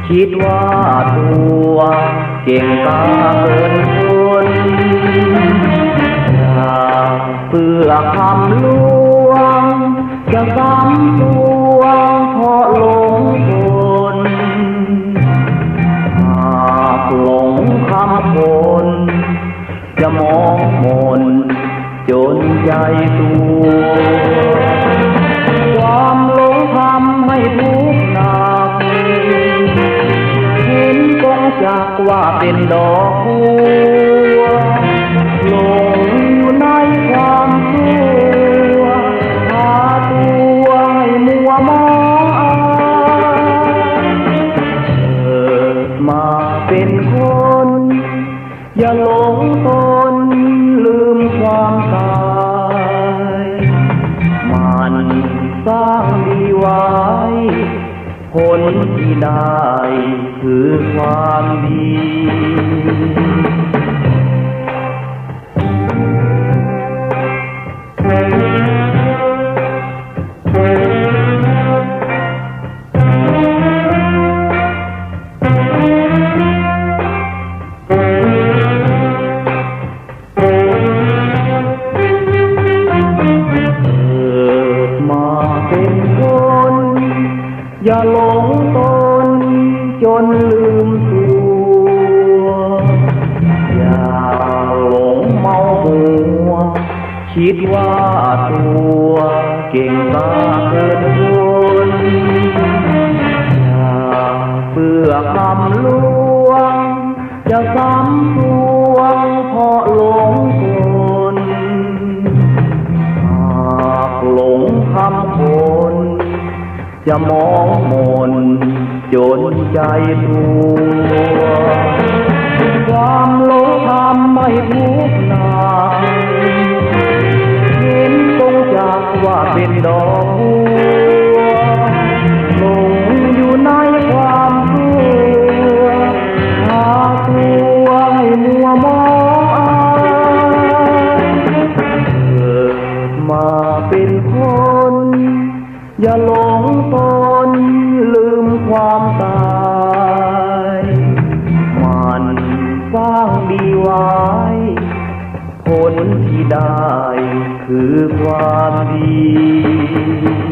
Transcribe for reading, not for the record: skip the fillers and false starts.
คิดว่าตัวเก่งกาเกินคนอยากเพื่อคำลวงจะซ้ำตัวเพราะหลงคนหากหลงคำคนจะมองมนจนใจตัวความหลงทำให้ทุกข์หนักเห็นกงจักว่าเป็นดอกบัวหลงอยู่ในความชั่วพาตัวให้มัวมองเกิดมาเป็นคนอย่าหลงตนลืมความตายมันสร้างดีไว้ผลที่ได้คือความดีอย่าหลงตนจนลืมตัวอย่าหลงเมาหัวคิดว่าตัวเก่งกาเกินคนอย่าเพื่อคำลวงจะซ้ำตัวเพราะหลงคนหากหลงคำคนจะมองมนจนใจตัวความหลงทำให้ทุกข์หนักเห็นตรงจากว่าเป็นดอกบัวหลงอยู่ในความชั่วหาตัวให้มัวมองเกิดมาเป็นคนอย่าหลงตนลืมความตายมันสร้างดีไว้ผลที่ได้คือความดี